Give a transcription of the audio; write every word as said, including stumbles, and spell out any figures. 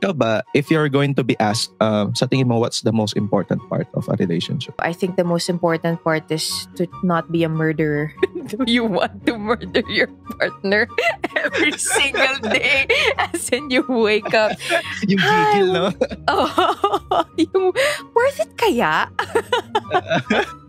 Ikaw ba, if you're going to be asked, um, sa tingin mo, what's the most important part of a relationship? I think the most important part is to not be a murderer. Do you want to murder your partner every single day? As in, you wake up. Yung gigil, no? Oh, yung, worth it kaya?